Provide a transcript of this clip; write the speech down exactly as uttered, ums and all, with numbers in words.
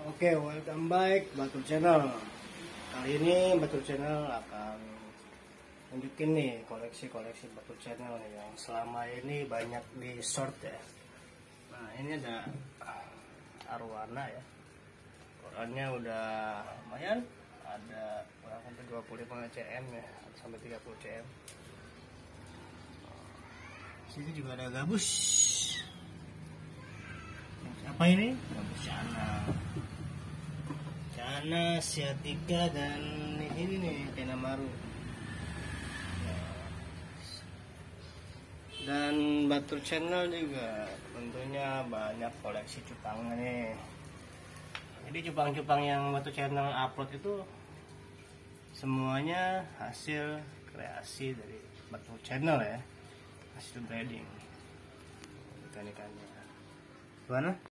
Oke, welcome back Batur Channel. Kali ini Batur Channel akan tunjukin nih koleksi-koleksi Batur Channel yang selama ini banyak di short ya. Nah, ini ada arwana ya. Ukurannya udah lumayan, ada kurang sampai dua puluh lima cm ya, sampai tiga puluh cm. Sini juga ada gabus. Apa ini? Gabus Cana. Cana, Siatika, dan ini nih Tenamaru. Dan Batur Channel juga tentunya banyak koleksi cupang nih. Jadi cupang-cupang yang Batur Channel upload itu semuanya hasil kreasi dari Batur Channel ya, hasil breeding ikan-ikannya. Gimana?